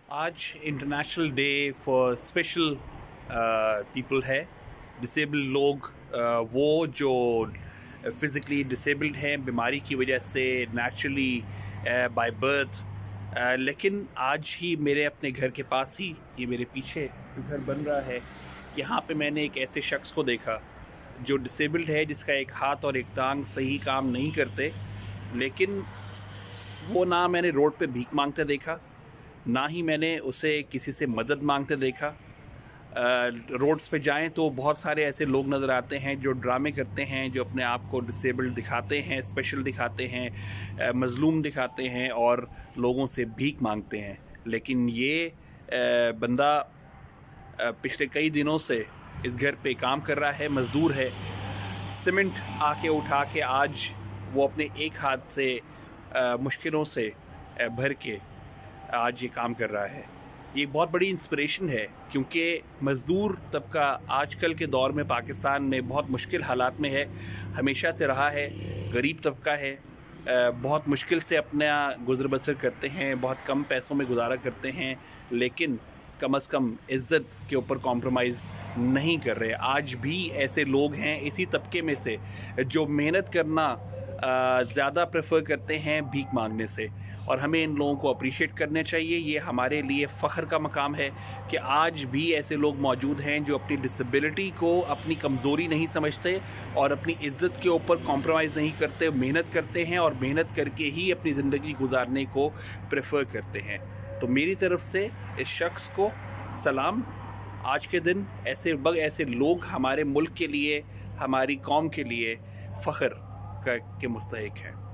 आज international day for special people है। Disabled लोग, वो जो फिज़िकली डिसेबल्ड हैं बीमारी की वजह से, नेचुरली बाय बर्थ। लेकिन आज ही मेरे अपने घर के पास ही, ये मेरे पीछे जो घर बन रहा है, यहाँ पे मैंने एक ऐसे शख्स को देखा जो डिसेबल्ड है, जिसका एक हाथ और एक टांग सही काम नहीं करते। लेकिन वो ना मैंने रोड पे भीख मांगते देखा, ना ही मैंने उसे किसी से मदद मांगते देखा। रोड्स पे जाएं तो बहुत सारे ऐसे लोग नज़र आते हैं जो ड्रामे करते हैं, जो अपने आप को डिसेबल्ड दिखाते हैं, स्पेशल दिखाते हैं, मज़लूम दिखाते हैं और लोगों से भीख मांगते हैं। लेकिन ये बंदा पिछले कई दिनों से इस घर पे काम कर रहा है, मज़दूर है। सीमेंट आके उठा के आज वो अपने एक हाथ से मुश्किलों से भर के आज ये काम कर रहा है। ये बहुत बड़ी इंस्पिरेशन है, क्योंकि मज़दूर तबका आजकल के दौर में पाकिस्तान में बहुत मुश्किल हालात में है, हमेशा से रहा है। गरीब तबका है, बहुत मुश्किल से अपना गुज़र बसर करते हैं, बहुत कम पैसों में गुजारा करते हैं, लेकिन कम अज़ कम इज़्ज़त के ऊपर कॉम्प्रोमाइज़ नहीं कर रहे। आज भी ऐसे लोग हैं इसी तबके में से जो मेहनत करना ज़्यादा प्रेफर करते हैं भीख मांगने से, और हमें इन लोगों को अप्रिशिएट करना चाहिए। ये हमारे लिए फ़ख्र का मकाम है कि आज भी ऐसे लोग मौजूद हैं जो अपनी डिसेबिलिटी को अपनी कमज़ोरी नहीं समझते और अपनी इज़्ज़त के ऊपर कॉम्प्रोमाइज़ नहीं करते, मेहनत करते हैं और मेहनत करके ही अपनी ज़िंदगी गुजारने को प्रेफर करते हैं। तो मेरी तरफ़ से इस शख्स को सलाम। आज के दिन ऐसे लोग हमारे मुल्क के लिए, हमारी कौम के लिए फ़ख्र के मुस्तहिक हैं।